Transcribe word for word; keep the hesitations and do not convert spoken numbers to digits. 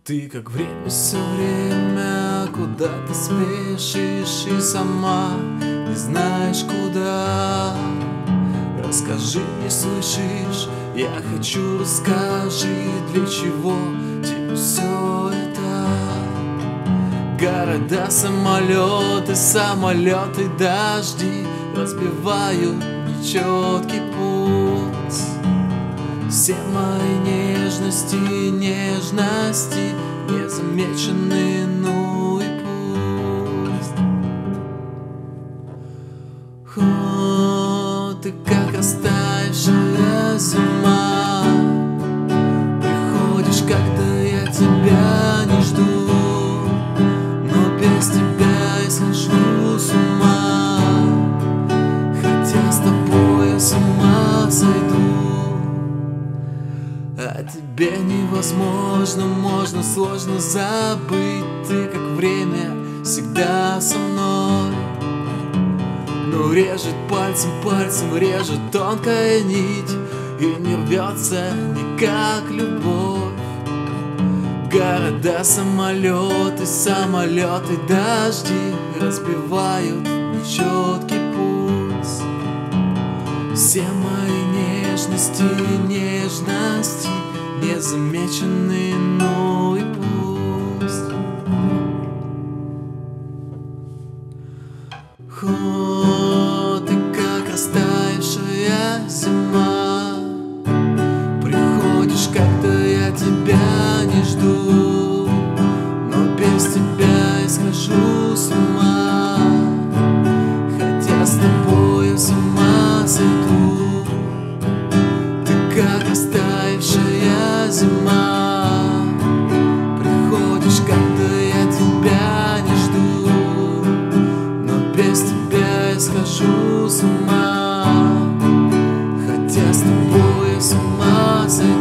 Ты как время все время куда-то спешишь и сама не знаешь куда. Расскажи, не слышишь, я хочу, расскажи, для чего тебе все это. Города, самолеты, самолеты, дожди разбивают нечеткий путь. Все мои нежности, нежности незамечены, ну и пусть. О, ты как растаявшая зима, приходишь, когда я тебя не жду, но без тебя я схожу с ума, хотя с тобой я с ума сойду. А тебе невозможно, можно, сложно забыть. Ты как время всегда со мной, но режет пальцем, пальцем режет тонкая нить, и не рвется никак любовь. Города, самолеты, самолеты, дожди разбивают нечеткий путь. Все мои нежности, нежности незамечены, ну и пусть. О, ты как растаявшая зима, приходишь, когда я тебя не жду, но без тебя я схожу с ума, хотя с тобой я с ума сойду. Как растаявшая зима, приходишь, когда я тебя не жду, но без тебя я схожу с ума, хотя с тобой я с ума сойду.